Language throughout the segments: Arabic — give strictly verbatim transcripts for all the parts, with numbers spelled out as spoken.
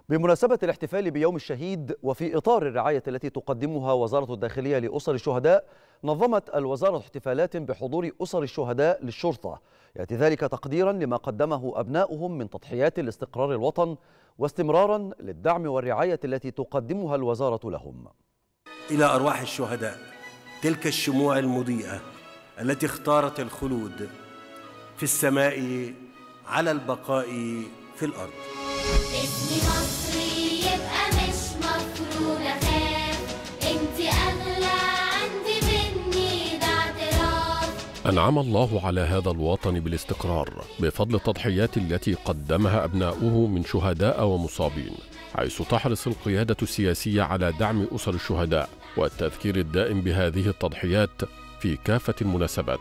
بمناسبة الاحتفال بيوم الشهيد وفي إطار الرعاية التي تقدمها وزارة الداخلية لأسر الشهداء، نظمت الوزارة احتفالات بحضور أسر الشهداء للشرطة، يأتي ذلك تقديرا لما قدمه أبناؤهم من تضحيات لاستقرار الوطن واستمرارا للدعم والرعاية التي تقدمها الوزارة لهم. إلى أرواح الشهداء، تلك الشموع المضيئة التي اختارت الخلود في السماء على البقاء في الأرض. اسمي مصري يبقى مش مفروض أخاف، انت أغلى عندي مني ده اعتراف. أنعم الله على هذا الوطن بالاستقرار بفضل التضحيات التي قدمها أبناؤه من شهداء ومصابين، حيث تحرص القيادة السياسية على دعم أسر الشهداء والتذكير الدائم بهذه التضحيات في كافة المناسبات.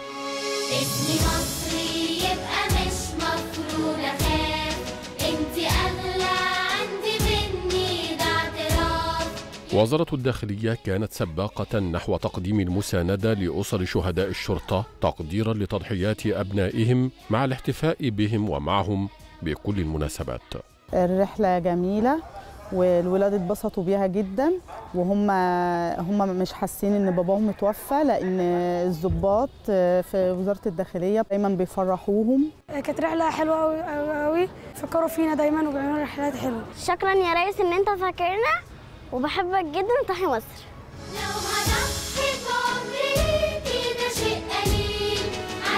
اسمي مصري يبقى مش مفروض أخاف، انت أغلى عندي مني ده اعتراف. وزارة الداخلية كانت سباقة نحو تقديم المساندة لأسر شهداء الشرطة تقديرا لتضحيات أبنائهم مع الاحتفاء بهم ومعهم بكل المناسبات. الرحلة جميلة والولاد اتبسطوا بيها جدا، وهم هم مش حاسين ان باباهم متوفى، لان الضباط في وزارة الداخلية دايما بيفرحوهم. كانت رحلة حلوة قوي قوي قوي، فكروا فينا دايما وبيعملوا رحلات حلوة. شكرا يا ريس ان انت فاكرنا وبحبك جدا وتحيا مصر. لو هضحي بعمري كده شيء قليل،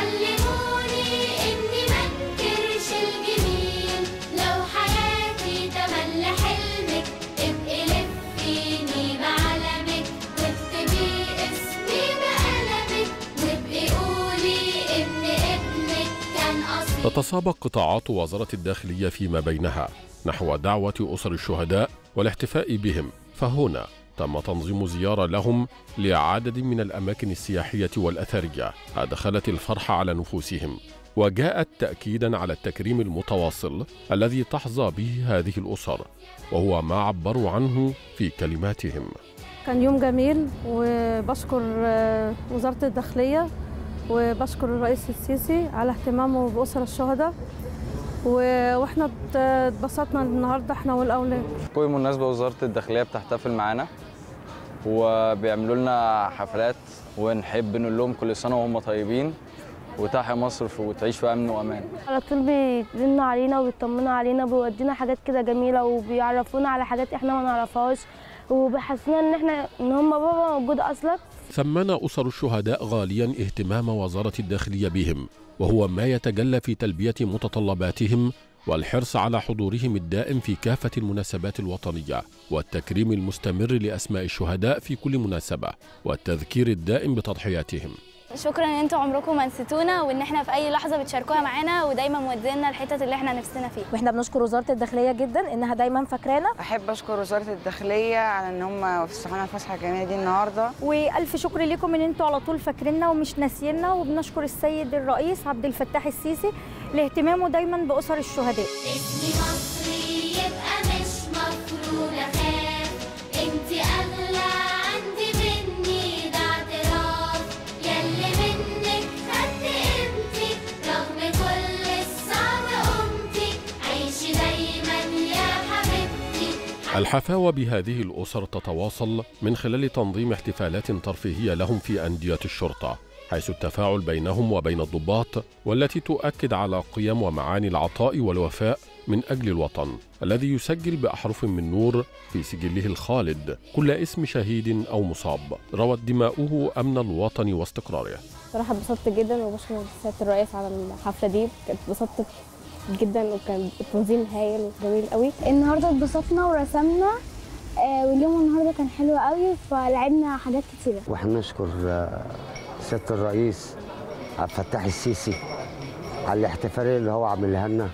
علموني اني منكرش الجميل. لو حياتي تملي حلمك ابقي لفيني بعلمك، واكتبي اسمي بقلمك، وابقي قولي ابن ابنك كان اصيل. تتسابق قطاعات وزارة الداخلية فيما بينها نحو دعوة أسر الشهداء والاحتفاء بهم، فهنا تم تنظيم زيارة لهم لعدد من الأماكن السياحية والأثرية أدخلت الفرح على نفوسهم، وجاءت تأكيدا على التكريم المتواصل الذي تحظى به هذه الأسر، وهو ما عبروا عنه في كلماتهم. كان يوم جميل، وبشكر وزارة الداخلية وبشكر الرئيس السيسي على اهتمامه بأسر الشهداء، واحنا اتبسطنا النهارده احنا والاولاد. كل مناسبه وزاره الداخليه بتحتفل معانا وبيعملوا لنا حفلات، ونحب نقول لهم كل سنه وهم طيبين وتحيا مصر وتعيش في امن وامان. على طول بيرنوا علينا وبيطمنوا علينا، بيودينا حاجات كده جميله وبيعرفونا على حاجات احنا ما نعرفهاش، وبيحسسونا ان احنا ان هم بابا موجود اصلا. ثمن أسر الشهداء غاليا اهتمام وزارة الداخلية بهم، وهو ما يتجلى في تلبية متطلباتهم والحرص على حضورهم الدائم في كافة المناسبات الوطنية، والتكريم المستمر لأسماء الشهداء في كل مناسبة، والتذكير الدائم بتضحياتهم. شكرا ان انتوا عمركم ما نسيتونا، وان احنا في اي لحظه بتشاركوها معانا، ودايما مودينا الحتت اللي احنا نفسنا فيها. واحنا بنشكر وزاره الداخليه جدا انها دايما فاكرانا. احب اشكر وزاره الداخليه على ان هم فسحونا الفسحه الجميله دي النهارده، والف شكر لكم ان انتوا على طول فاكريننا ومش ناسييننا. وبنشكر السيد الرئيس عبد الفتاح السيسي لاهتمامه دايما باسر الشهداء. اسمي مصري يبقى مش مفروض اخاف، انت اغلى عندي مني ده اعتراف. ياللي منك خدت قيمتي رغم كل الصعب قمتي، عيشي دايما يا حبيبتي. الحفاوة بهذه الأسر تتواصل من خلال تنظيم احتفالات ترفيهية لهم في أندية الشرطة، حيث التفاعل بينهم وبين الضباط، والتي تؤكد على قيم ومعاني العطاء والوفاء من أجل الوطن الذي يسجل بأحرف من نور في سجله الخالد كل اسم شهيد أو مصاب روت دماؤه أمن الوطن واستقراره. صراحة اتبسطت جدا، وبشكر سيادة الرئيس على الحفلة دي، اتبسطت جدا وكان التنظيم هايل وجميل قوي. النهارده اتبسطنا ورسمنا، آه واليوم النهارده كان حلو قوي، فلعبنا حاجات كتيرة. واحنا نشكر سيادة الرئيس عبد الفتاح السيسي على الاحتفالية اللي هو عاملها لنا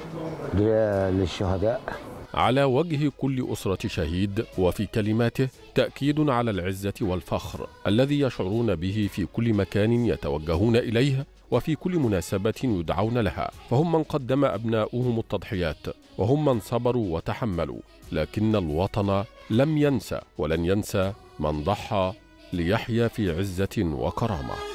للشهداء. على وجه كل أسرة شهيد وفي كلماته تأكيد على العزة والفخر الذي يشعرون به في كل مكان يتوجهون إليه وفي كل مناسبة يدعون لها، فهم من قدم أبناؤهم التضحيات، وهم من صبروا وتحملوا، لكن الوطن لم ينسى ولن ينسى من ضحى ليحيا في عزة وكرامة.